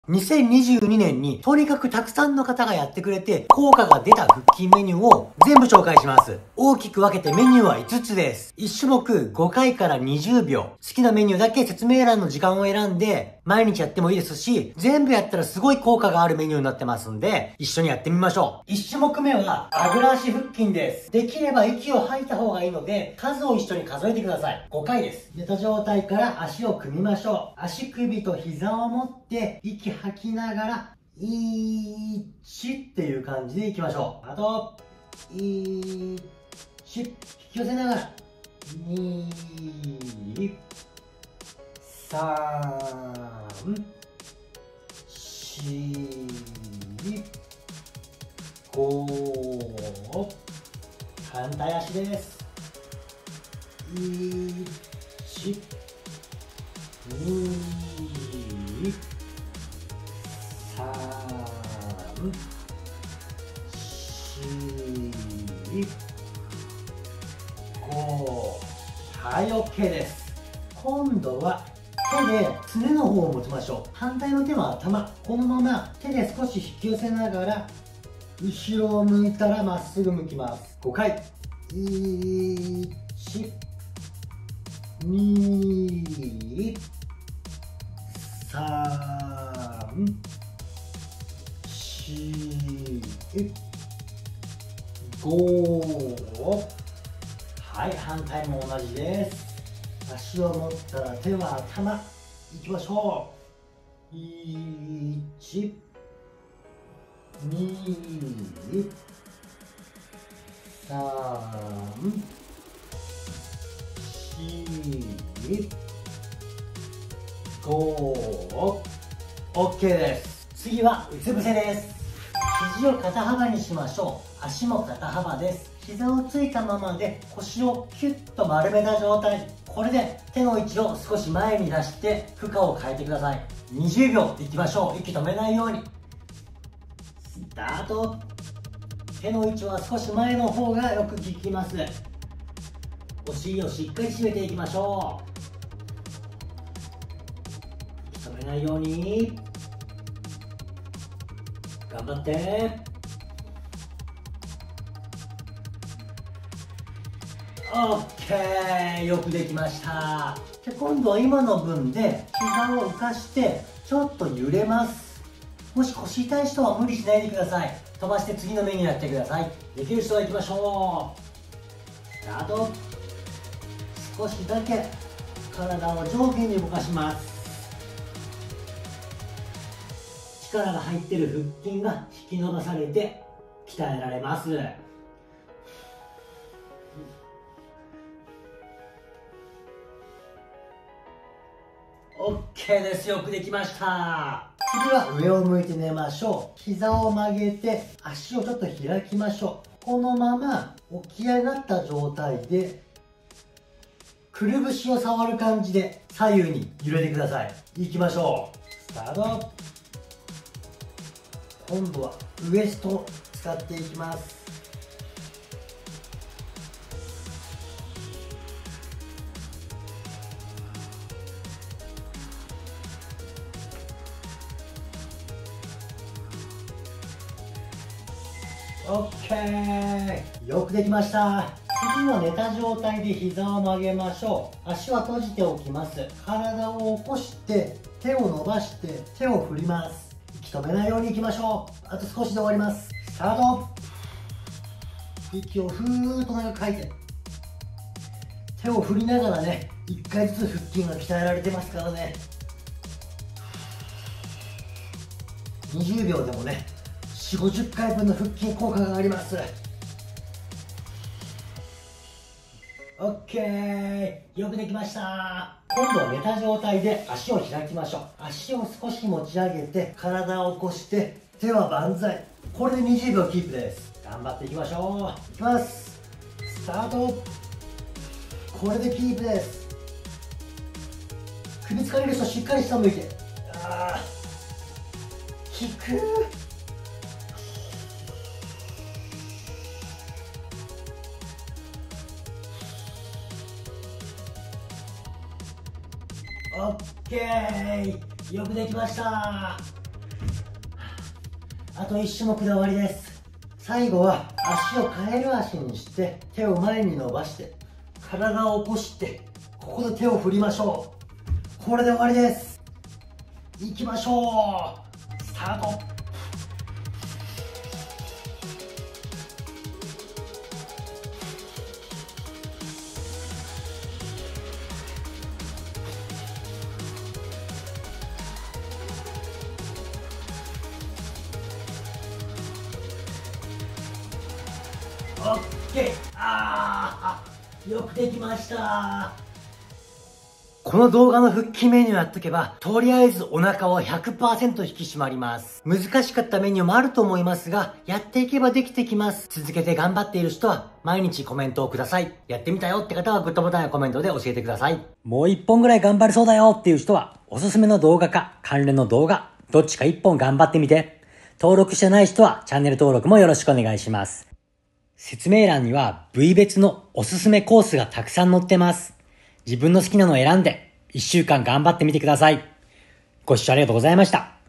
2022年にとにかくたくさんの方がやってくれて効果が出た腹筋メニューを全部紹介します。大きく分けてメニューは5つです。1種目5回から20秒。好きなメニューだけ説明欄の時間を選んで毎日やってもいいですし、全部やったらすごい効果があるメニューになってますんで、一緒にやってみましょう。1種目目はあぐら足腹筋です。できれば息を吐いた方がいいので、数を一緒に数えてください。5回です。寝た状態から足を組みましょう。足首と膝を持って息吐きながら1っていう感じでいきましょう。あと1、引き寄せながら2、3、4、5、反対足です。1、2、3、4、5。はい、OK です。今度は手ですねの方を持ちましょう。反対の手は頭。このまま手で少し引き寄せながら後ろを向いたらまっすぐ向きます。5回。1、2、3、4、5。はい、反対も同じです。足を持ったら手は頭。いきましょう。1、2、3、4、5。OK です。次はうつ伏せです。肘を肩幅にしましょう。足も肩幅です。膝をついたままで腰をキュッと丸めた状態。これで手の位置を少し前に出して負荷を変えてください。20秒いきましょう。息止めないように。スタート。手の位置は少し前の方がよく効きます。お尻をしっかり締めていきましょう。息止めないように頑張って。OK、 よくできました。で、今度は今の分で膝を浮かしてちょっと揺れます。もし腰痛い人は無理しないでください。飛ばして次のメニューやってください。できる人は行きましょう。スタート。少しだけ体を上下に動かします。力が入っている腹筋が引き伸ばされて鍛えられます。OK です。よくできました。次は上を向いて寝ましょう。膝を曲げて足をちょっと開きましょう。このまま起き上がった状態でくるぶしを触る感じで左右に揺れてください。いきましょう。スタート。今度はウエストを使っていきます。OK、 よくできました。次は寝た状態で膝を曲げましょう。足は閉じておきます。体を起こして手を伸ばして手を振ります。息止めないようにいきましょう。あと少しで終わります。スタート。息をふーっと長く吐いて手を振りながらね、1回ずつ腹筋が鍛えられてますからね。20秒でもね4、50回分の腹筋効果があります。 OK、 よくできました。今度は寝た状態で足を開きましょう。足を少し持ち上げて体を起こして手は万歳。これで20秒キープです。頑張っていきましょう。いきます。スタート。これでキープです。首疲れる人しっかり下向いて。効く。オッケー、よくできました。 あと1種目で終わりです。最後は足をカエル足にして手を前に伸ばして体を起こしてここで手を振りましょう。これで終わりです。行きましょう。スタート。オッケー。よくできました。この動画の腹筋メニューやっとけば、とりあえずお腹は 100% 引き締まります。難しかったメニューもあると思いますが、やっていけばできてきます。続けて頑張っている人は、毎日コメントをください。やってみたよって方はグッドボタンやコメントで教えてください。もう1本ぐらい頑張れそうだよっていう人は、おすすめの動画か関連の動画、どっちか1本頑張ってみて。登録してない人はチャンネル登録もよろしくお願いします。説明欄には部位別のおすすめコースがたくさん載ってます。自分の好きなのを選んで1週間頑張ってみてください。ご視聴ありがとうございました。